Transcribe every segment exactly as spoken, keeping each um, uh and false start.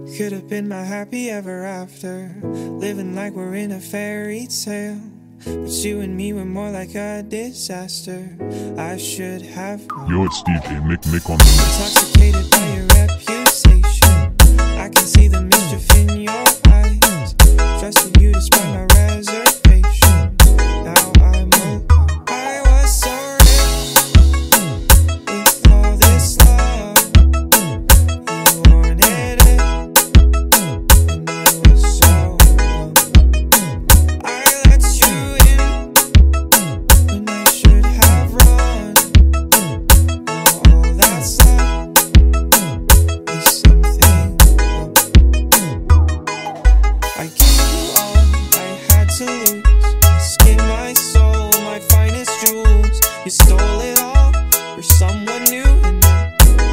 Could have been my happy ever after, living like we're in a fairy tale. But you and me were more like a disaster. I should have known. Yo, it's D J Mick Mick on the mix. Intoxicated by your reputation, I can see the mischief in your eyes. Trusted you despite my reservation. Now I'm alone. I was so rich with all this love. You wanted it, and I was so dumb. I let you in when I should have run. Now all that's left is something wrong. I gave you all I had to lose. My skin, my soul, my finest jewels. You stole it all for someone new, and now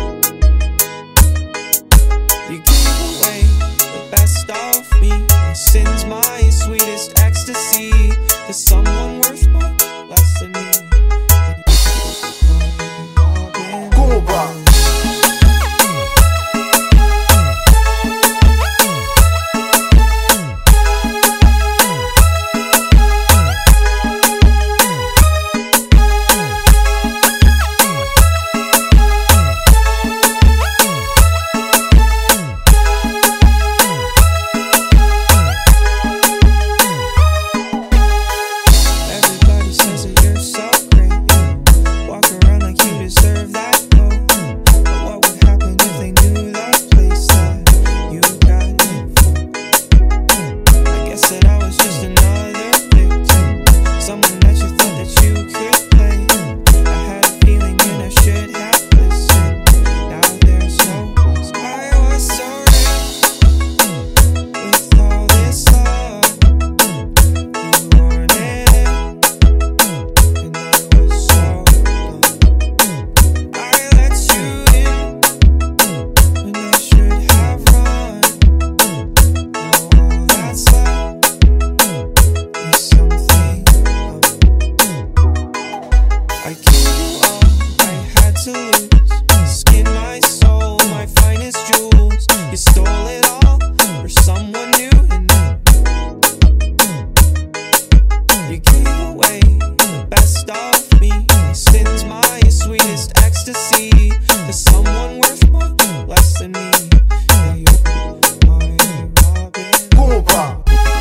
you gave away the best of me. My sins, my sweetest ecstasy, to someone worth much less than me. Cuba. Everybody says that you're so great, yeah. Walk around like you deserve that though. But what would happen if they knew the place that you got it from? I guess that I was just another victim, someone that you thought that you could play. I had a feeling and I should have listened. Now there's no one. I was so rich with all this love. You wanted it, and I was so dumb. I let you in when I should have run. Now all that's left is something wrong. I gave you all I had to lose. My skin, my soul, my finest jewels. You stole it all for someone new, and now you gave away the best of me. My sins, my sweetest ecstasy, to someone worth much less than me. Yeah, you're my Robin. Cuba.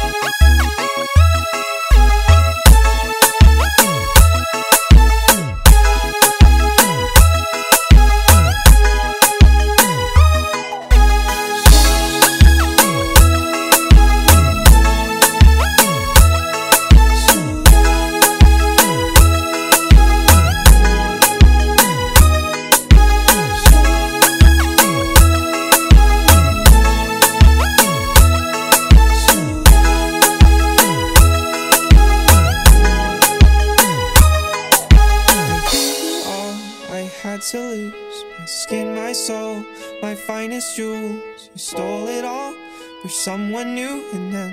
Had to lose my skin, my soul, my finest jewels. You stole it all for someone new, and then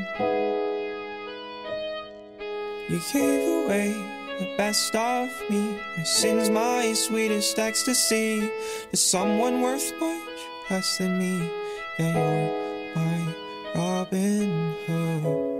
you gave away the best of me. My sins, my sweetest ecstasy, to someone worth much less than me. Yeah, you're my Robin Hood.